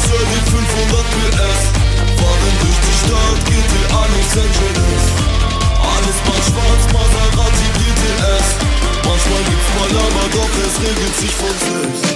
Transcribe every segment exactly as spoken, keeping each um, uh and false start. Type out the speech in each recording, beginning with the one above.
Flixer, die fünfhundert P S. Fahren durch die Stadt, G T A Los Angeles. Alles macht schwarz, Maserati, G T S. Manchmal gibt's Palaver, doch es regelt sich von selbst.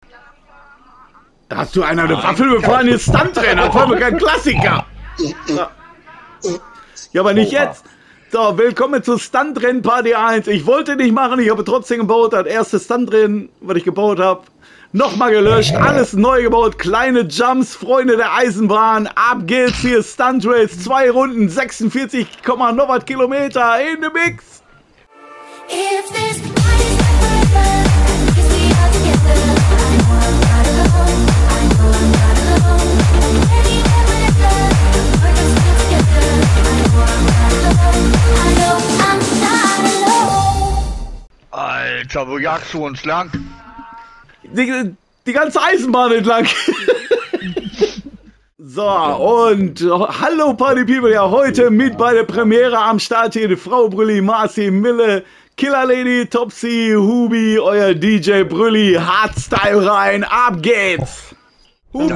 Hast du einer eine Waffe befallen? Hier Stuntrennen, das war doch kein Klassiker. Ja. Ja, aber nicht jetzt. So, willkommen zu Stuntrennen Party eins. Ich wollte nicht machen, ich habe trotzdem gebaut. Das erste Stuntrennen, was ich gebaut habe. Nochmal gelöscht, alles neu gebaut. Kleine Jumps, Freunde der Eisenbahn. Ab geht's hier, Stunt Race. Zwei Runden, sechsundvierzig Komma noch was Kilometer in the Mix. If this Alter, wo jagst du uns lang? Die, die ganze Eisenbahn entlang. So, und hallo Party People, ja, heute mit bei der Premiere am Start hier die Frau Brülli, Marci, Mille, Killer Lady, Topsy, Hubi, euer D J Brülli, Hardstyle rein, ab geht's! Hupen!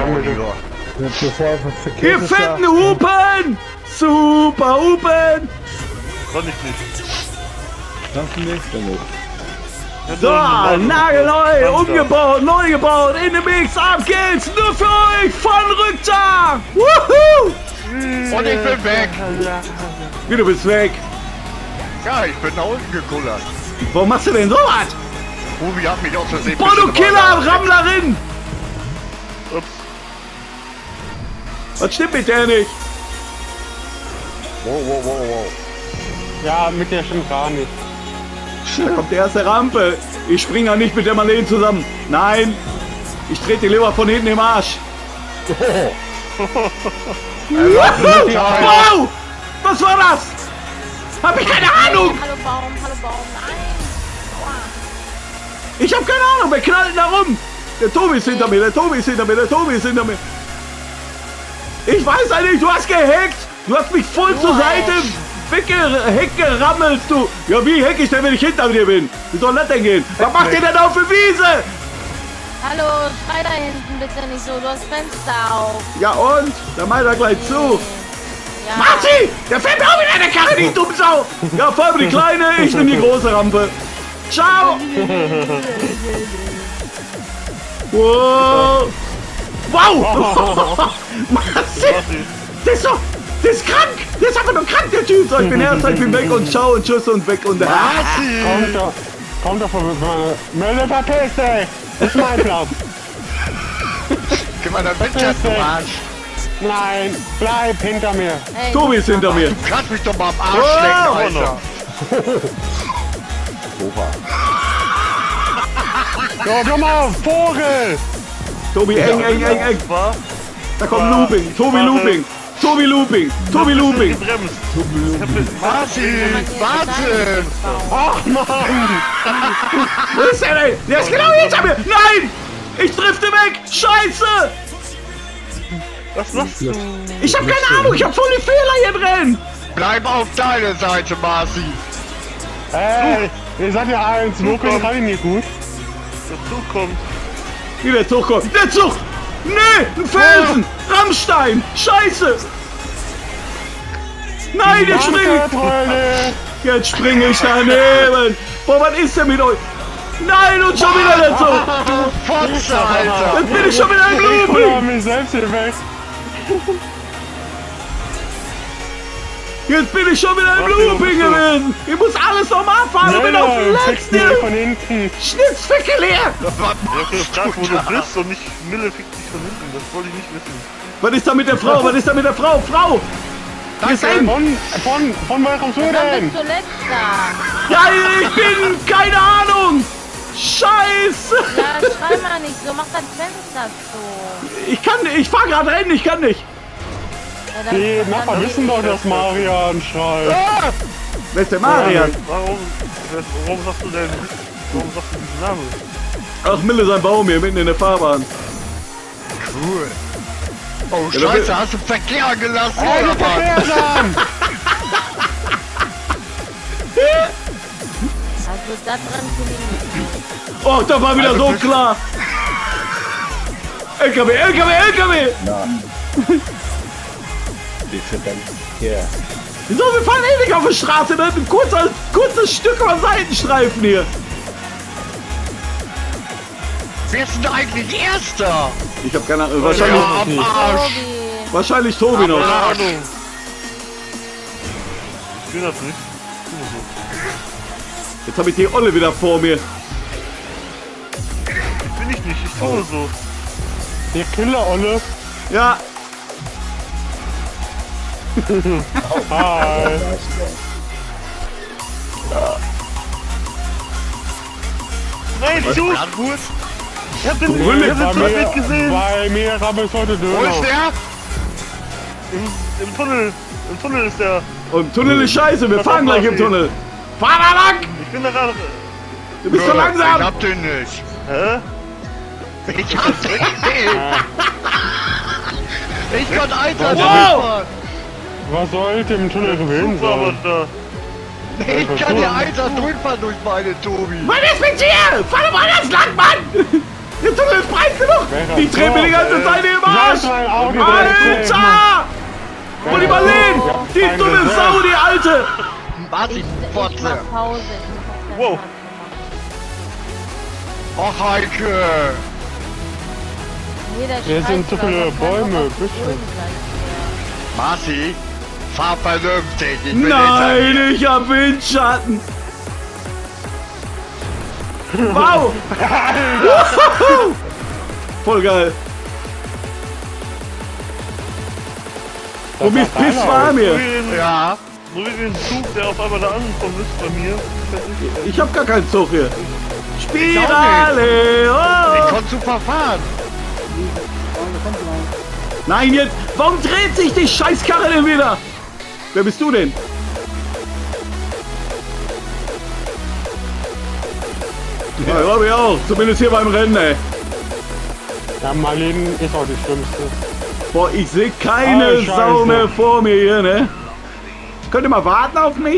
Ihr fetten Hupen! Super Hupen! Kann ich nicht. Kannst du nicht? Dann nicht. So, nagelneu, umgebaut, neu gebaut, in den Mix, ab geht's, nur für euch, von Rücktag! Wuhu! Und ich bin weg! Wie, du bist weg? Ja, ich bin nach unten gekullert. Warum machst du denn so was? Hubi hat mich aus Versehen... Boah, du Killer, Rammlerin! Ups. Was stimmt mit der nicht? Wow, wow, wow, wow. Ja, mit der stimmt gar nicht. Da kommt die erste Rampe. Ich springe ja nicht mit der Marlene zusammen. Nein, ich trete die Leber von hinten im Arsch. Wow! Was war das? Hab ich keine Ahnung! Hallo Baum, hallo Baum, nein! Ich hab keine Ahnung, wir knallen da rum! Der Tobi ist hinter mir, der Tobi ist hinter mir, der Tobi ist hinter mir! Ich weiß eigentlich, du hast gehackt! Du hast mich voll zur Seite weggerammelt, du! Ja, wie hack ich denn, wenn ich hinter dir bin? Wie soll das denn gehen? Was macht ihr denn auf der Wiese? Hallo, schrei da hinten bitte nicht so, du hast Fenster auf. Ja und? Dann mach da gleich zu! Ja. Marci! Der fährt mir auch wieder eine Karre, die Dummsau! Ja, fahr mir die kleine, ich nehm die große Rampe. Ciao! Wow! Wow! Marci! Der ist doch... Der ist krank! Der ist einfach nur krank, der Typ! So, ich bin erst, ich bin weg und ciao und tschüss und weg und... Marci! Kommt doch, kommt doch von meiner Mülle, verpiss dich! Das ist mein Platz! Gib mal dein Windschatz zum Arsch! Nein, bleib hinter mir! Hey, Tobi ist hinter mir! Du kannst mich doch mal am Arsch lecken, Alter! So, komm mal, Vogel! Tobi, eng, eng, eng, eng! Da kommt Looping! Tobi Looping! Tobi Looping! Tobi Looping! Marci! Warte! Ach Mann! Was ist der denn? Der ist genau hinter mir! Nein! Ich drifte weg! Scheiße! Was machst du? Ich hab keine Ahnung! Ich hab voll die Fehler hier drin! Bleib auf deiner Seite, Marci! Hey, ihr seid ja eins, Looping kann ich nicht gut. Der Zug kommt. Wie der Zug kommt! Der Zug! Nee! Ein Felsen! Rammstein! Scheiße! Nein, jetzt springe ich! Jetzt springe ich daneben! Boah, was ist denn mit euch? Nein, und schon wieder der Zug! Du Fotze, Alter! Jetzt bin ich schon wieder im Ich Looping! hol mich selbst hier weg. Jetzt bin ich schon wieder im Looping gewesen! Ich muss alles nochmal fahren und bin auf dem letzten! von hinten. Schnitzficke leer! Ich hab gefragt, wo du bist und nicht Mille fickt dich von hinten. Das wollte ich nicht wissen. Was ist da mit der Frau? Was ist da mit der Frau? Frau! Hier ist eng! Von, von, von woher kommst du Dann denn? bist du letzter. Ja, ich bin... keine Ahnung! Scheiße! Ja, schrei mal nicht so, mach dein Fenster zu. Ich kann nicht, ich fahr gerade Rennen, ich kann nicht! Ja, dann- Die dann- Nachbarn wissen doch, dass Marian schreit. Ah! Wer ist der Marian? Warum, warum sagst du denn, warum sagst du diesen Namen? Ach, Mille, sein Baum hier, mitten in der Fahrbahn. Cool. Oh, Ja, Scheiße, wir- hast du Verkehr gelassen, Hey, oder die was? Verkehrsamt! Also da dran zu liegen. Oh, da war wieder Also so das- klar! L K W, L K W, L K W! Ja. Wie viel denn? Hier. Wieso, wir fahren eh nicht auf der Straße, ne? Ein kurzer, kurzes Stück über Seitenstreifen hier. Wer ist denn eigentlich Erster? Ich hab keine Ahnung, wahrscheinlich, Ja, am Arsch. Tobi. wahrscheinlich Tobi noch. Keine Ahnung. Ich will das nicht. Jetzt habe ich die Olle wieder vor mir. Bin ich nicht, ich tue so. Der Killer, Olle. Ja, Hi. Nein, du! gut. Ich hab den, ich Brille, hab den Bei Tunnel mir, gesehen! bei mir gab es heute Wo ist Döner. der? Im, Im Tunnel! Im Tunnel ist der! und Tunnel ist scheiße, wir fahren gleich im Tunnel. Fahr da lang! Ich bin da gerade. Du bist so Ich langsam! hab den nicht. Hä? Ich hab den nicht. Ich kann Alter Wow. durchfahren. Was sollte im Tunnel gewesen Super, aber sein? da. Ich kann dir Alter durchfahren durch meine Tobi. Mann, ist mit dir! Fahr doch mal ganz lang, Mann! Der Tunnel ist breit genug! Die drehen mir die ganze Zeit im Arsch! Ja, mein Auge Alter! Und die Marlene! Die dumme Sau, die Alte! Warte, Ich, ich Fotze. mach Pause. Ich muss Wow. Och, Heike. Jeder Hier sind zu viele Bäume, Büsche. Marci, fahr vernünftig. Ich bin Nein, ich hab Windschatten! Wow! Voll geil! Und mir ist piss warm So hier! wie den, Ja. so wie den Zug, der auf einmal da angekommen ist bei mir. Ich weiß nicht, Ich hab gar keinen Zug hier! Spirale! Ich Oh. konnte super fahren. Nein, jetzt! Warum dreht sich die Scheißkarre denn wieder? Wer bist du denn? Ja, glaube ich auch. Zumindest hier beim Rennen, ey. Ja, Marlene ist auch die Schlimmste. Boah, ich sehe keine Oh, Scheiße. Sau mehr vor mir hier, ne? Könnt ihr mal warten auf mich?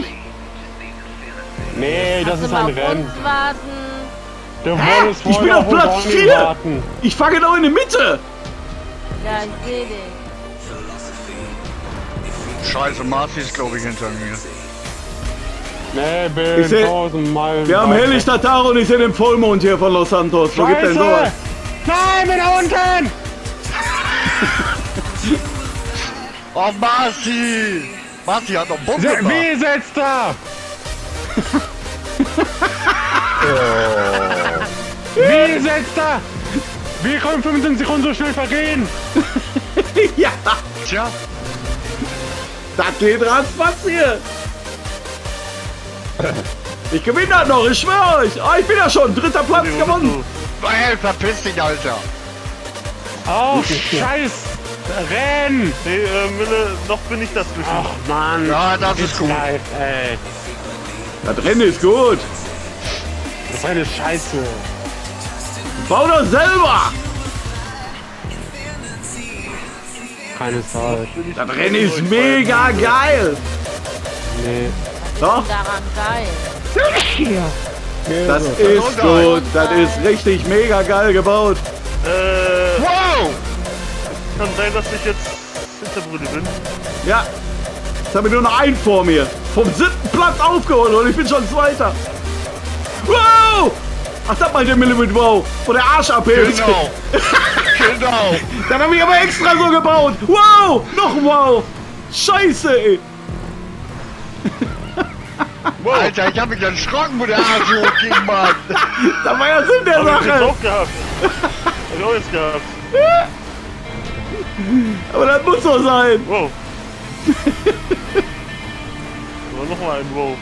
Nee, das ist ein Rennen. warten. Der Hä? Wallace Ich bin wollte auf Platz auch nicht vier. warten. Ich fahre genau in die Mitte! Ja, ich sehe dich. Scheiße, Marci ist glaube ich hinter mir. Nee, bin Ich seh- tausend Meilen. Wir haben weit weg. helllichter Tag und ich sehe den Vollmond hier von Los Santos. Wo gibt denn sowas? Scheiße! Nein, bin da unten! Oh, Marci. Marci hat noch Bock Se gemacht. Wie setzt da? Wie setzt da? Wie können fünfzehn Sekunden so schnell vergehen? Ja, Tja, das geht ratzfatz hier. Ich gewinne das noch, ich schwöre euch. Ah, ich bin ja schon. Dritter Platz wo bist gewonnen. hey, verpiss dich, Alter. Auf Scheiß Renn! du? Nee, äh, Mille, noch bin ich dazwischen. Ach Mann, Ja, das ist gut. live, ey. Das Rennen ist gut. Das ist eine Scheiße. Bau das selber. Keine Zeit. Das Rennen ist mega geil. Nee. Doch, Daran geil. das ist gut. Das ist richtig mega geil gebaut. Äh, Wow. kann sein, dass ich jetzt Hinterbrüder bin. Ja. Jetzt habe ich nur noch einen vor mir. Vom siebten Platz aufgeholt und ich bin schon Zweiter. Wow! Ach, das meint der Mille mit Wow. Wo der Arsch abhält. Genau. Genau. Dann habe ich aber extra so gebaut. Wow! Noch Wow! Scheiße, ey. Alter, ich hab mich erschrocken, wo der Arsch hochging, Mann. Da war ja Sinn der Hab ich jetzt Sache. auch gehabt. Hab ich auch jetzt gehabt. Aber das muss so sein. Wow. Aber nochmal ein Wow.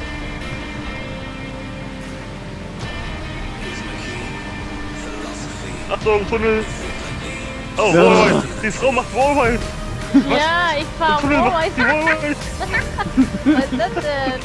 Achtung, Tunnel. Oh, Ja. Wallride. Die Frau macht Wallride. Ja, ich fahr Tunnel vor. macht die Wallride. Was ist das denn?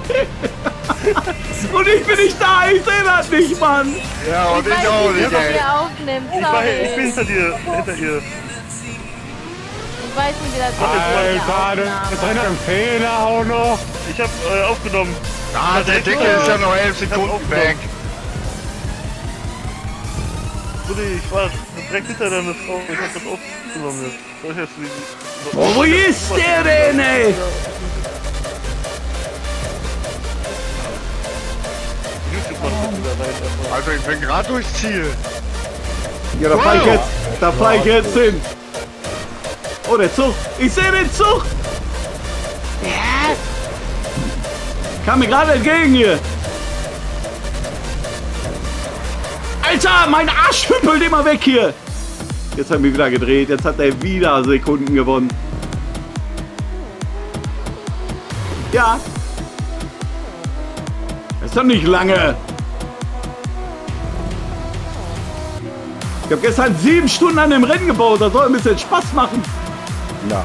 Und ich bin nicht da. Ich sehe das nicht, Mann. Ja, und Ich ich weiß auch nicht, nicht, wie ey. ihr aufnimmt. Ich, war, ich bin Sorry. hinter dir. Hinter ihr. Ich weiß nicht, wie das Alter, das Rennen hat einen Fehler auch noch. Ich hab äh, aufgenommen. Ah, der Dicke ist ja noch elf Sekunden weg. Buddy, ich war direkt hinter deiner Frau, ich hab das aufgenommen jetzt. Soll ich jetzt die... Oh, wo ist der denn, ey? YouTube macht wieder rein erstmal. Also ich bin gerade durchs Ziel. Ja, da fahr ich jetzt, da fahr ich jetzt hin. Oh, der Zug. Ich sehe den Zug. Kam mir gerade entgegen hier. Alter, mein Arsch hüppelt immer weg hier. Jetzt haben wir wieder gedreht. Jetzt hat er wieder Sekunden gewonnen. Ja. Das ist doch nicht lange. Ich habe gestern sieben Stunden an dem Rennen gebaut. Das soll ein bisschen Spaß machen. Ja.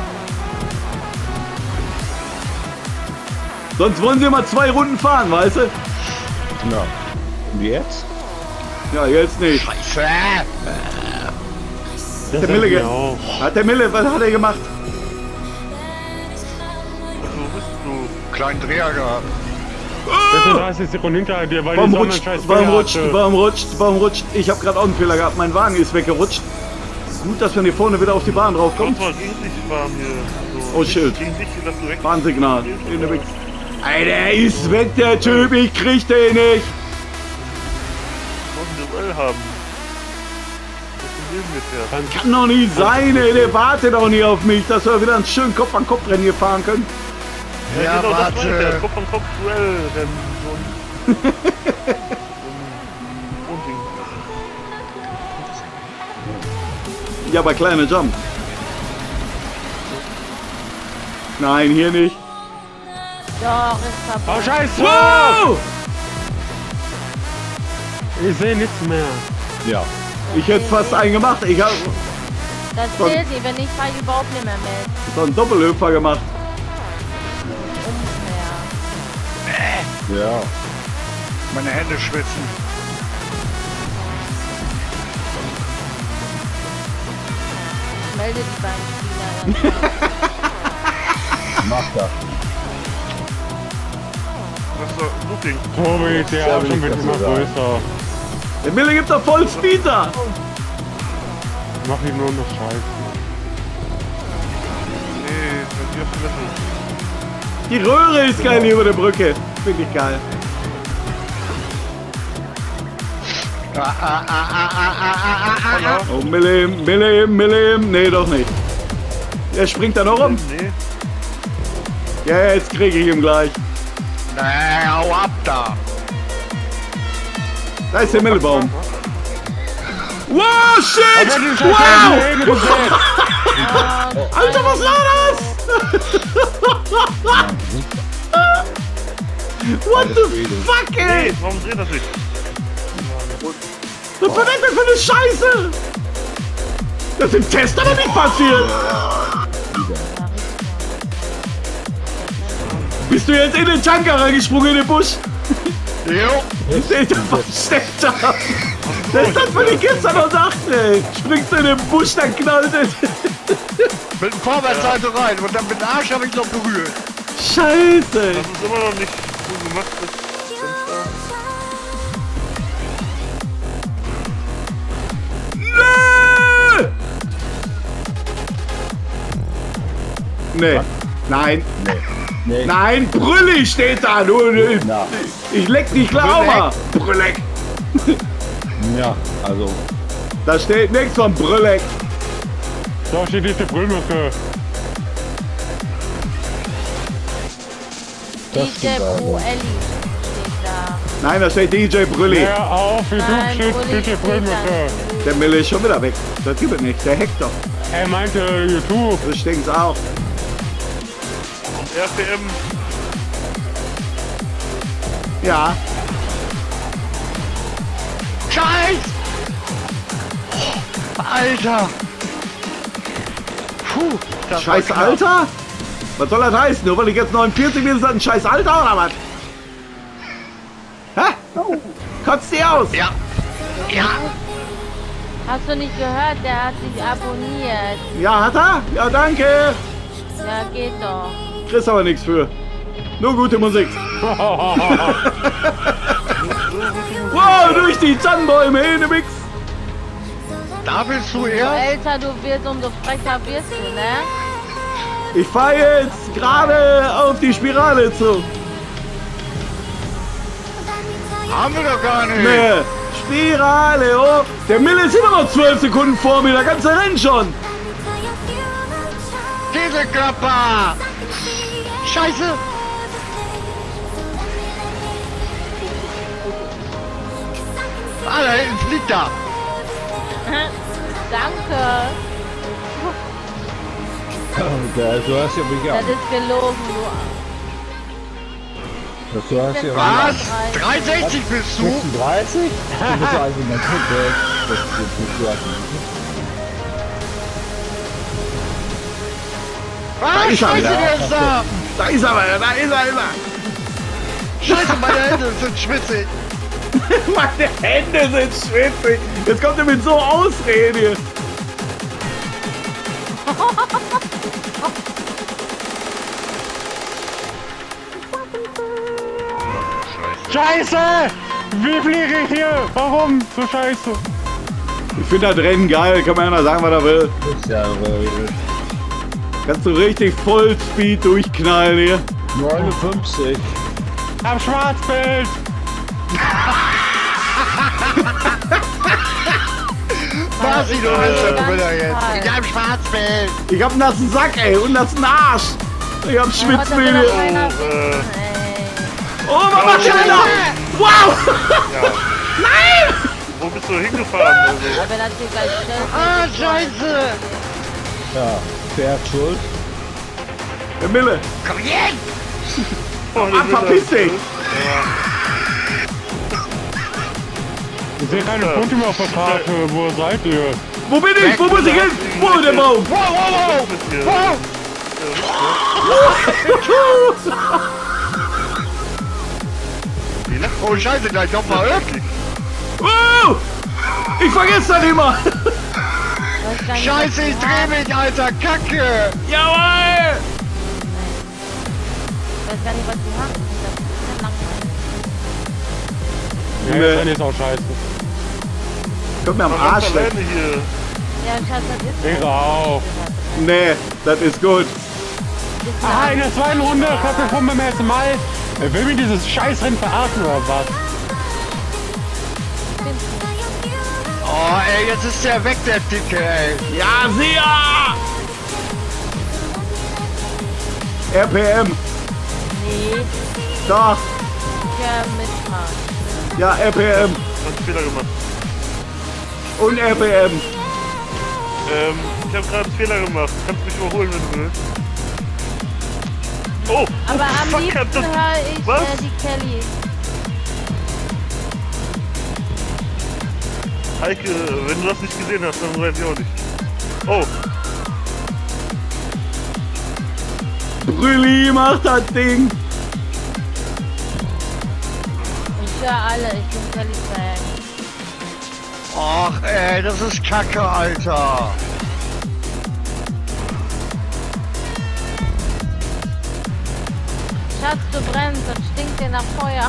Sonst wollen sie immer zwei Runden fahren, weißt du? Ja. Und jetzt? Ja, jetzt nicht. Scheiße! Der Mille ge- hat der Mille, was hat er gemacht? Wo bist du? Kleinen Dreher gehabt. sechsunddreißig Sekunden hinter dir, weil Warum die Sonne rutscht, scheiß warum Fehler rutscht, hatte. warum rutscht, warum rutscht? Ich habe gerade auch einen Fehler gehabt. Mein Wagen ist weggerutscht. Gut, dass man hier vorne wieder auf die Bahn drauf kommt. Komm mal gegen dich fahren hier. So, Oh, nicht Schild. Gegen dich, dass du weg Warnsignal. In der Weg. Alter, ist weg der Typ. Ich krieg den nicht. ein Duell haben. Das ist neben mir fährt. Kann doch nicht sein, ey. Der wartet auch nicht auf mich, dass wir wieder ein schön Kopf-an-Kopf-Rennen hier fahren können. Ja, genau, das warte. meine ich ja. Kopf an Kopf Duell rennen. So ein, so ein, so ein Ding. Ja, aber kleine Jump. Nein, hier nicht. Doch, ist Oh, verboten. scheiße! Wow! Ich sehe nichts mehr. Ja. Ich hätte fast einen gemacht. Ich habe Das zählt nicht, wenn ich fahre ich überhaupt nicht mehr mit. so einen Doppelhüpfer gemacht. Unfair. Ja. Meine Hände schwitzen. Ich melde die beiden Spieler. Mach das. Das ist doch Looping. Tobi, der Ja, Abstand wird will ich immer dazu sagen. größer. Der Mille gibt doch voll Speed da. Mach ich nur noch Scheiße. Nee, das ist auf Level. Die Röhre ist geil hier über der Brücke. Finde ich geil. Ah, ah, ah, ah, ah, ah, ah, ah, ah. Oh, Mille, Mille, Mille. Nee, doch nicht. Der springt da noch rum. Nee. Ja, jetzt kriege ich ihn gleich. Nee, hau ab da. Da ist der Millebaum. Wow, Aber shit! die Scheiße Wow! hat die Hände gesehen. Alter, was war das? What the fuck, ey? Nee, warum dreht das sich? Was war das denn für eine Scheiße? Das ist im Test aber nicht passiert. Bist du jetzt in den Tanker reingesprungen in den Busch? Jo. Den ich da versteckt habe. Das ist das, was ich gestern noch sagte, ey. Springst du in den Busch, dann knallt es. Mit der Vorwärtsseite rein und dann mit dem Arsch habe ich noch berührt. Scheiße. Das ist immer noch nicht so gemacht. Das Fenster. Nö! Nee. Nein. Nee. Nein, Brülli steht da. Du, Na. ich leck dich klar auch mal. Brülleck. Ja, also. Da steht nichts von Brülleck. Da steht diese Brüllmücke. D Das J stimmt Pro aber. Ellie steht da. Nein, da steht D J Brülli. Hör auf, wie du Nein, steht Brülli diese steht Brüllmücke. Der Mille ist schon wieder weg. Das gibt es nicht. Der hackt doch. Er meinte YouTube. Das stinkt's auch. R P M. Ja. Scheiß! Alter! Puh, das war Scheiß knapp. Alter? Was soll das heißen? Nur weil ich jetzt neunundvierzig bin, ist das ein scheiß Alter oder was? Hä? Kotzt die aus? Ja. Ja. Hast du nicht gehört? Der hat sich abonniert. Ja, hat er? Ja, danke. Ja, geht doch. Kriegst aber nichts für. Nur gute Musik. Wow, durch die Tannenbäume in den Mix. Da willst du umso erst? älter du wirst, umso frecher wirst du, ne? Ich fahre jetzt gerade auf die Spirale zu. Haben wir doch gar nicht. Ne, Spirale, oh. Der Mille ist immer noch zwölf Sekunden vor mir, der ganze Rennen schon. Dieselkörper! Scheiße! Ah, da hinten fliegt er! Danke. Da, du hast ja mich Das auch. ist gelogen, du. Das, du hast ja Was? dreihundertsechzig bist du? sechsunddreißig? Du bist also mein Kind, das ist jetzt nicht so. Was? ist er Scheiße, wieder. der ist da! Da ist er, da ist er, ist er. Scheiße, meine Hände sind schwitzig! Meine Hände sind schwitzig. Jetzt kommt er mit so Ausreden hier. Scheiße! Wie fliege ich hier? Warum? So scheiße. Ich finde das Rennen geil, kann man ja sagen, was er will. Das ist ja äh, Kannst du richtig Vollspeed durchknallen hier. neunundfünfzig. Am Schwarzbild! Basti, du bist der Gewinner jetzt! Toll. In deinem Schwarzbild! Ich hab einen nassen Sack, ey, und einen nassen Arsch. Ich hab Heute will Schwitzmühle. doch keiner Oh, äh. wissen, ey. Oh, Mama, schneller! Wow! Ja. Nein! Wo bist du hingefahren? Also? Aber wenn das hier gleich stellt, Ah, Scheiße! Ja, wer hat Schuld? Der Mille, Komm jetzt! Oh, ah, verpiss dich! Ich sehe keine Punkte mehr auf der Karte. Wo seid ihr? Wo bin ich? Wo muss ich hin? Wo ist der Baum? Wow, wow, wow! wow. Oh, Scheiße, gleich nochmal öffnen! Wow! Ich vergesse das immer! weiß gar nicht, Scheiße, ich dreh mich, Alter! Kacke! Jawohl! Ich weiß gar nicht, was die machen. Das ist ja langweilig. Ja, das Rennen ist auch scheiße. Kommt mir am Ganz Arsch weg. alleine hier. Ja, Schatz, das ist Ich auch. Nee, das ist gut. Ah, in der zweiten Runde kommt der Pumpe beim ersten Mal. Er will mir dieses Scheißrennen verarschen oder was? Oh, ey, jetzt ist der weg, der Dicke, ey! Ja, sehr! R P M, Nee, doch, ja, mitmachen. ja, R P M Hast einen Fehler gemacht. und R P M. Ähm, ich habe gerade einen Fehler gemacht. Kannst mich überholen, wenn du willst. Oh! Aber am fuck, liebsten das- höre ich was? äh, die Kelly. Heike, wenn du das nicht gesehen hast, dann weiß ich auch nicht. Oh! Brülli macht das Ding. Ich höre alle, ich bin Kelly-Fan. Ach, ey, das ist Kacke, Alter! Schatz, du brennst, das stinkt dir nach Feuer.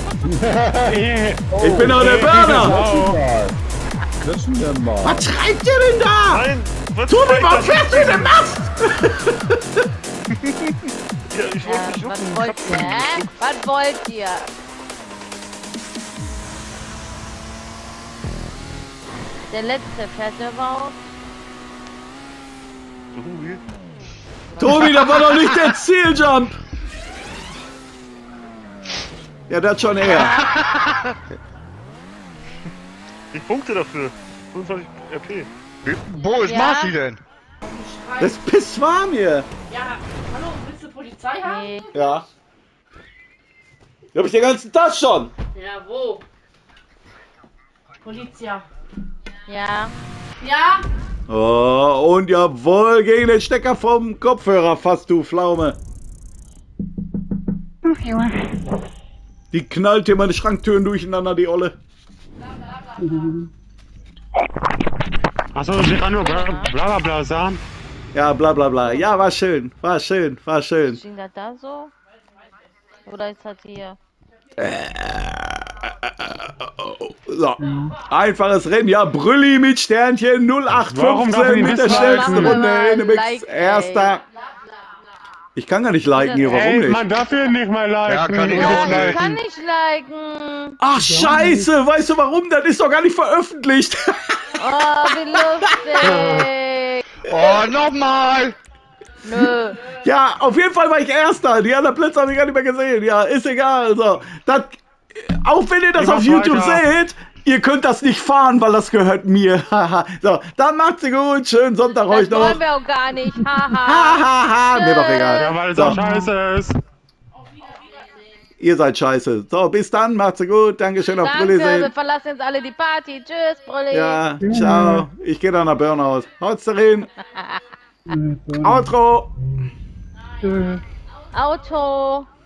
Ich bin auch der Burner. Mal. Wissen wir mal. Was treibt ihr denn da? Nein! Was Tobi, zeigt warum das? fährst du in den Mast? Ja, ich wollte Ja, nicht was jucken. wollt ihr, hä? Was wollt ihr? Der letzte fährt der überhaupt? Tobi. Tobi, das war doch nicht der Zieljump. Ja, das schon eher. Ich punkte dafür. fünfundzwanzig R P. Wo ist Ja. Marci denn? Das ist pisswarm hier. Ja, hallo, willst du Polizei haben? Nee. Ja. Die hab ich den ganzen Tag schon. Ja, wo? Polizia. Ja. Ja? Oh, und jawohl, gegen den Stecker vom Kopfhörer fast, du Pflaume. Die knallt dir meine Schranktüren durcheinander, die Olle. Achso, sie kann nur bla bla bla, bla sagen. Ja, bla bla bla. Ja, war schön, war schön, war schön. Steht das da so? Oder ist das hier? So, einfaches Rennen. Ja, Brülli mit Sternchen null acht Warum darf ich fünfzehn nicht mit der liken? schnellsten Machen wir Runde. mal In dem Mix. Like, ey. Erster. Ich kann gar nicht liken hier, warum Ey, nicht? man darf hier nicht mal liken. Ja, kann ich Ja, auch ich nicht. kann nicht liken. Ach, scheiße. Weißt du warum? Das ist doch gar nicht veröffentlicht. Oh, wie lustig. Oh, nochmal! Nö. Ja, auf jeden Fall war ich Erster. Die anderen Plätze habe ich gar nicht mehr gesehen. Ja, ist egal. So, das, auch wenn ihr das Ich mach auf YouTube weiter. seht, ihr könnt das nicht fahren, weil das gehört mir. So, dann macht's gut. Schönen Sonntag euch Das noch. wollen wir auch gar nicht. Haha. Hahaha, mir doch egal. Ja, weil es So. auch scheiße ist. Ihr seid scheiße. So, bis dann, macht's gut. Dankeschön auf Danke, Brülli wir sehen. verlassen jetzt alle die Party. Tschüss, Brülli. Ja, ciao. Ich gehe dann nach Burnout. Haut's rein. Outro. Auto.